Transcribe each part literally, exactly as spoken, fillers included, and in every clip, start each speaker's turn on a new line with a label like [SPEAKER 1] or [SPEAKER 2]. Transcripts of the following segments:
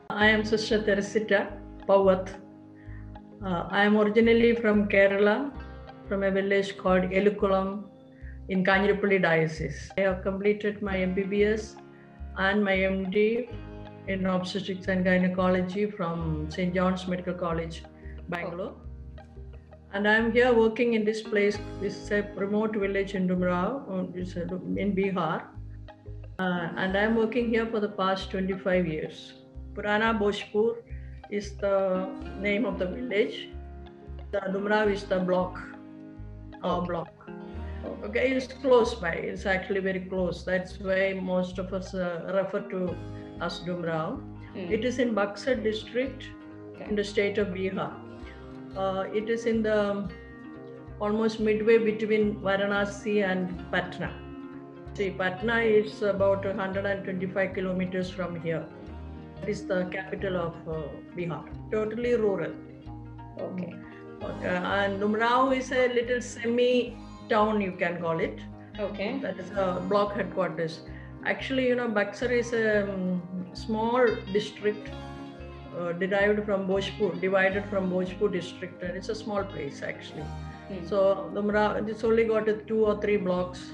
[SPEAKER 1] I am Sister Teresita Pawat. Uh, I am originally from Kerala, from a village called Elukulam in Kanyirapalli Diocese. I have completed my M B B S and my M D in obstetrics and gynecology from Saint John's Medical College, Bangalore. And I am here working in this place. This is a remote village in Dumrao, in Bihar. Uh, and I am working here for the past twenty-five years. Purana Bhojpur is the name of the village. The Dumrao is the block, our block. Okay, it's close by. It's actually very close. That's why most of us uh, refer to as Dumrao. Mm. It is in Buxar district, okay, in the state of Bihar. Uh, it is in the almost midway between Varanasi and Patna. See, Patna is about one hundred twenty-five kilometers from here. It is the capital of uh, Bihar. Totally rural.
[SPEAKER 2] Okay.
[SPEAKER 1] Okay. And Dumrao is a little semi-town, you can call it.
[SPEAKER 2] Okay.
[SPEAKER 1] That is a block headquarters. Actually, you know, Buxar is a um, small district uh, derived from Bhojpur, divided from Bhojpur district, and it's a small place actually. Hmm. So Dumrao, it's only got two or three blocks.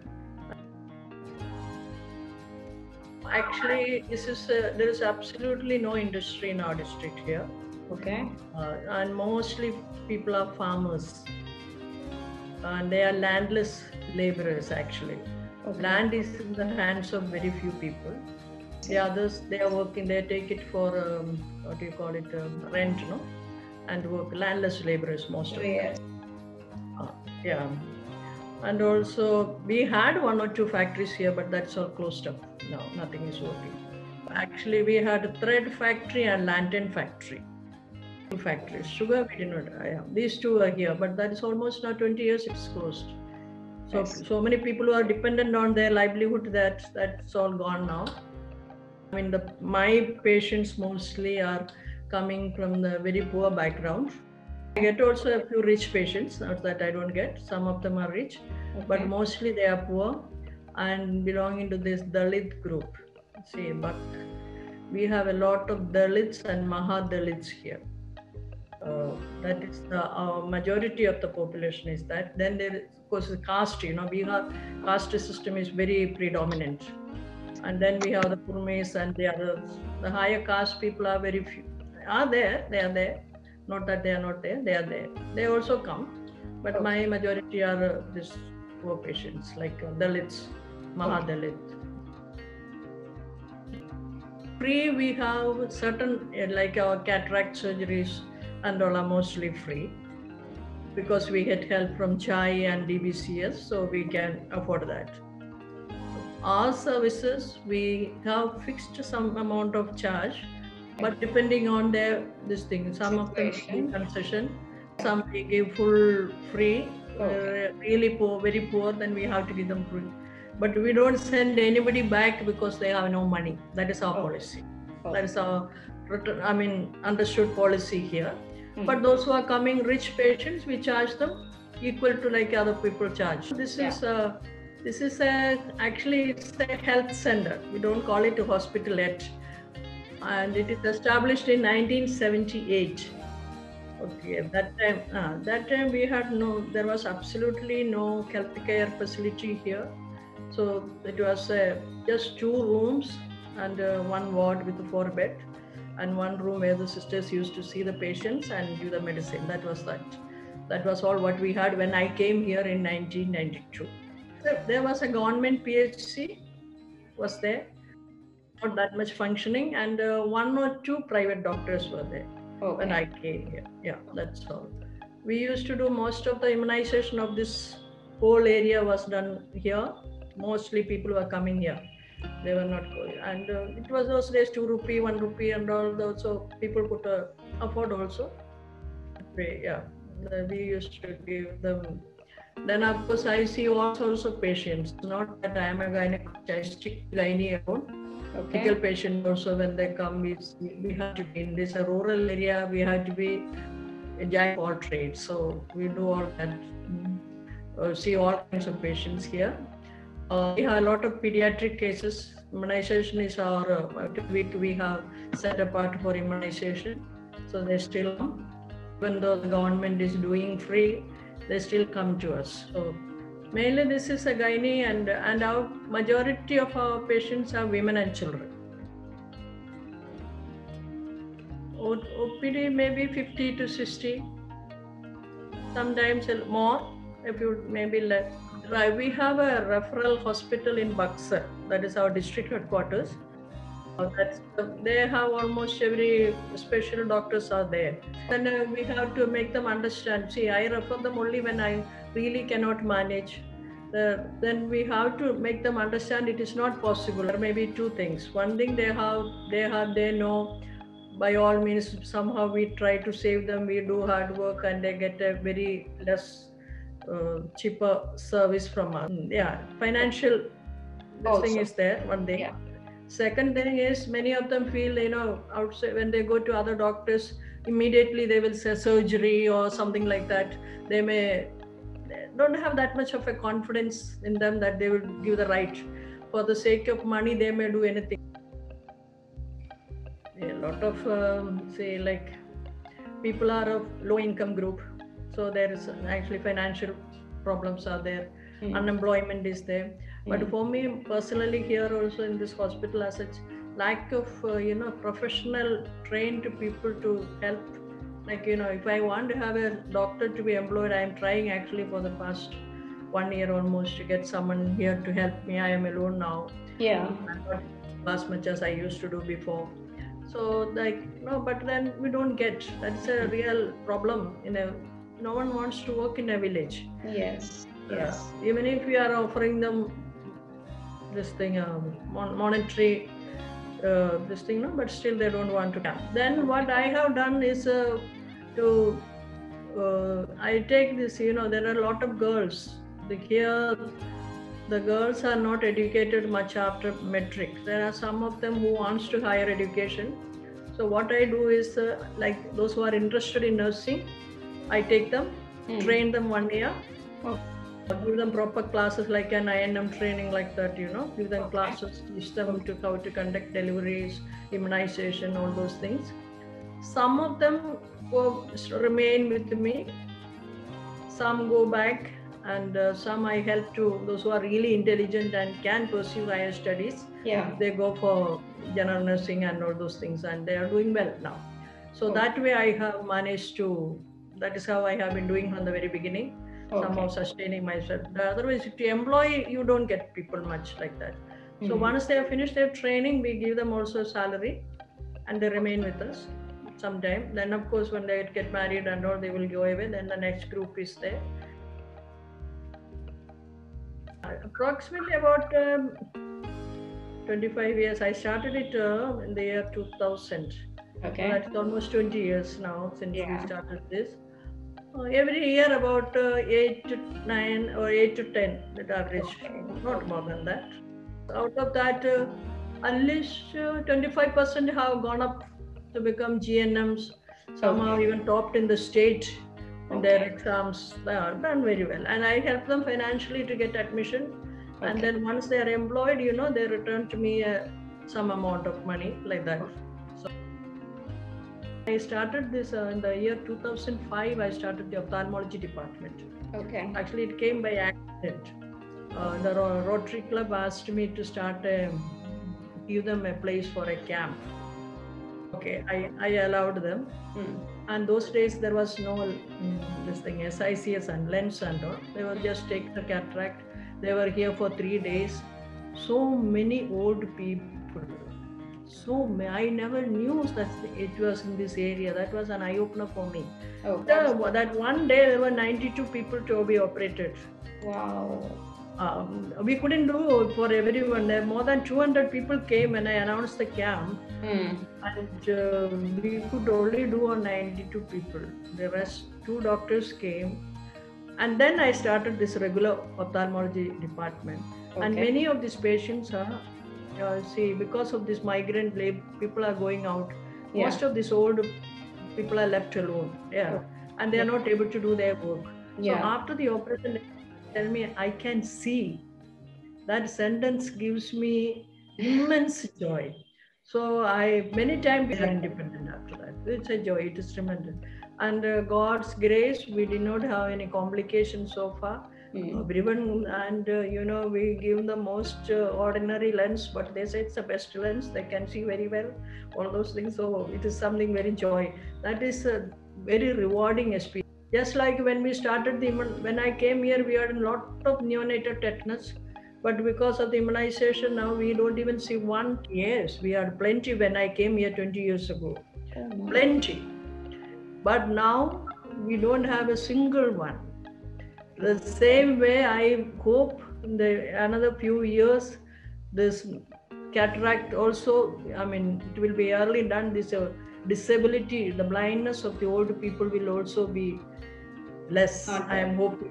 [SPEAKER 1] Actually, this is a, there is absolutely no industry in our district here.
[SPEAKER 2] Okay.
[SPEAKER 1] Uh, and mostly people are farmers, and they are landless laborers actually. Okay. Land is in the hands of very few people. The others, they are working, they take it for, um, what do you call it, um, rent, no? And work, landless laborers most of them.
[SPEAKER 2] Yes.
[SPEAKER 1] Uh, yeah. And also, we had one or two factories here, but that's all closed up. No, nothing is working. Actually, we had a thread factory and lantern factory. Two factories. Sugar, we did not. Yeah, these two are here, but that is almost now twenty years it's closed. So, yes. So many people who are dependent on their livelihood, that that's all gone now. I mean, the my patients mostly are coming from the very poor background. I get also a few rich patients, not that I don't get. Some of them are rich, okay, but mostly they are poor and belonging to this Dalit group. See, but we have a lot of Dalits and Mahadalits here. Uh, that is the uh, majority of the population is that. Then there is, of course, the caste, you know, Bihar caste system is very predominant. And then we have the Purmes and the others. The higher caste people are very few. Are there, they are there. Not that they are not there, they are there. They also come, but okay, my majority are uh, these poor patients, like uh, Dalits, Mahadalit. Free, we have certain, uh, like our cataract surgeries and all are mostly free because we get help from C H I and D B C S, so we can afford that. Our services, we have fixed some amount of charge, but depending on their this thing, some of them give concession, some we give full free. Okay. Uh, really poor, very poor, then we have to give them free. But we don't send anybody back because they have no money. That is our okay. policy. Okay. That is our, I mean, understood policy here. Mm-hmm. But those who are coming rich patients, we charge them equal to like other people charge. This yeah. is a, this is a actually it's a health center. We don't call it a hospital yet. And it is established in nineteen seventy-eight. Okay, at that time, uh, that time we had no, there was absolutely no healthcare facility here. So it was uh, just two rooms and uh, one ward with a four bed, and one room where the sisters used to see the patients and give the medicine. That was that. That was all what we had when I came here in nineteen ninety-two. There was a government P H C, was there. Not that much functioning, and uh, one or two private doctors were there okay. when I came here. Yeah, that's all. We used to do most of the immunization of this whole area was done here. Mostly people were coming here. They were not going. And uh, it was those days two rupee, one rupee and all those, so people could uh, afford also. Yeah, we used to give them. Then of course I see all sorts of patients. Not that I am a gynecologist, gynae alone. Okay. Medical patients also, when they come, we, we have to be in this a rural area, we have to be a jack of all trades. So we do all that, uh, see all kinds of patients here. Uh, we have a lot of pediatric cases. Immunization is our, uh, week we have set apart for immunization. So they still come. Even though the government is doing free, they still come to us. So mainly this is a gynae, and, and our majority of our patients are women and children. O P D maybe fifty to sixty, sometimes more if you maybe less. We have a referral hospital in Buxar, that is our district headquarters. That's, they have almost every special doctors are there. And uh, we have to make them understand. See, I refer them only when I really cannot manage. Uh, then we have to make them understand it is not possible. There may be two things. One thing they have, they have, they know. By all means, somehow we try to save them. We do hard work, and they get a very less uh, cheaper service from us. Yeah, financial this
[SPEAKER 2] Also.
[SPEAKER 1] thing is there. One thing.
[SPEAKER 2] Yeah.
[SPEAKER 1] Second thing is, many of them feel, you know, outside when they go to other doctors, immediately they will say surgery or something like that. They may they don't have that much of a confidence in them that they will give the right. For the sake of money, they may do anything. A lot of um, say like people are of low income group, so there is actually financial problems are there. Mm. Unemployment is there. But mm. for me personally, here also in this hospital, as such, lack of uh, you know professional trained people to help. Like, you know, if I want to have a doctor to be employed, I am trying actually for the past one year almost to get someone here to help me. I am alone now.
[SPEAKER 2] Yeah.
[SPEAKER 1] I'm not as much as I used to do before. So like no, but then we don't get. That's a real problem. You know, no one wants to work in a village.
[SPEAKER 2] Yes. Yes.
[SPEAKER 1] Uh, even if we are offering them this thing, um, mon- monetary uh, this thing, no, but still they don't want to come. Then what I have done is uh, to uh, I take this. You know, there are a lot of girls. The here. The girls are not educated much after metric. There are some of them who wants to higher education. So what I do is uh, like those who are interested in nursing, I take them, mm. train them one year, oh. give them proper classes like an I N M training like that, you know, give them okay. classes, teach them to how to conduct deliveries, immunization, all those things. Some of them go, remain with me, some go back, and uh, some I help to those who are really intelligent and can pursue higher studies. Yeah, they go for general nursing and all those things, and they are doing well now. So okay. that way I have managed to. That is how I have been doing from the very beginning. Okay. Somehow sustaining myself. Otherwise, if you employ, you don't get people much like that. Mm-hmm. So once they have finished their training, we give them also a salary, and they remain with us sometime. Then of course, when they get married and all, they will go away. Then the next group is there. Approximately about um, twenty-five years. I started it uh, in the year two thousand. Okay. So that's almost twenty years now since yeah. we started this. Uh, every year about uh, eight to nine or eight to ten, that average, okay. not more than that. Out of that, uh, at least uh, twenty-five percent have gone up to become G N Ms. Some okay. have even topped in the state. In okay. their exams, they are done very well, and I help them financially to get admission. Okay. And then once they are employed, you know, they return to me uh, some amount of money like that. So I started this uh, in the year two thousand five. I started the ophthalmology department. Okay. Actually, it came by accident. Uh, the Rotary Club asked me to start a, give them a place for a camp. Okay, I, I allowed them. Mm. And those days there was no mm, this thing, S I C S and lens and all. They were just take the cataract. They were here for three days. So many old people. So many, I never knew that it was in this area. That was an eye-opener for me. Oh, the, that one day there were ninety-two people to be operated. Wow. Um, we couldn't do for everyone. There more than two hundred people came when I announced the camp, mm. and uh, we could only do on ninety-two people. The rest, two doctors came, and then I started this regular ophthalmology department. Okay. And many of these patients are, uh, see, because of this migrant labor, people are going out. Yeah. Most of these old people are left alone. Yeah, okay. And they are not able to do their work. Yeah. So after the operation, tell me I can see. That sentence gives me immense joy. So I many times we are independent after that. It's a joy. It is tremendous. And uh, God's grace, we did not have any complications so far.
[SPEAKER 2] Mm.
[SPEAKER 1] Everyone, and uh, you know, we give the most uh, ordinary lens, but they say it's the best lens. They can see very well, all those things. So it is something very joy. That is a very rewarding experience. Just like when we started the when I came here, we had a lot of neonatal tetanus, but because of the immunization, now we don't even see one case. We had plenty when I came here twenty years ago,
[SPEAKER 2] Oh, my.
[SPEAKER 1] plenty. But now we don't have a single one. The same way, I hope in the another few years, this cataract also, I mean, it will be early done. This uh, disability, the blindness of the old people will also be less.
[SPEAKER 2] Okay.
[SPEAKER 1] I am hoping.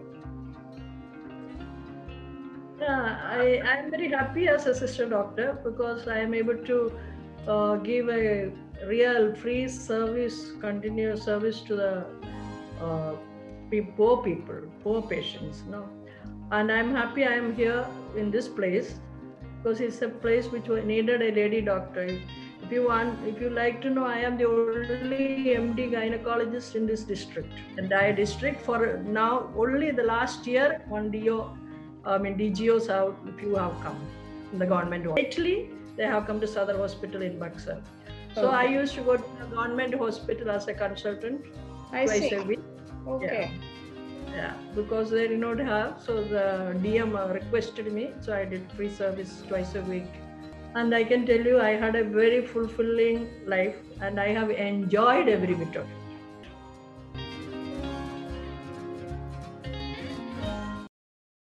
[SPEAKER 1] Yeah, I I am very happy as a sister doctor because I am able to uh, give a real free service, continuous service to the uh, pe- poor people, poor patients. No, and I'm happy I am here in this place because it's a place which wa- needed a lady doctor. If you want, if you like to know, I am the only M D gynecologist in this district, entire district. For now, only the last year, one D O, I mean D G Os have few have come in the government. Lately, they have come to Sadar Hospital in Buxar. So I
[SPEAKER 2] Okay.
[SPEAKER 1] used to go to the government hospital as a consultant
[SPEAKER 2] I
[SPEAKER 1] twice
[SPEAKER 2] see.
[SPEAKER 1] a week.
[SPEAKER 2] Okay.
[SPEAKER 1] Yeah, because they did not have, so the D M uh, requested me, so I did free service twice a week. And I can tell you, I had a very fulfilling life, and I have enjoyed every bit of it.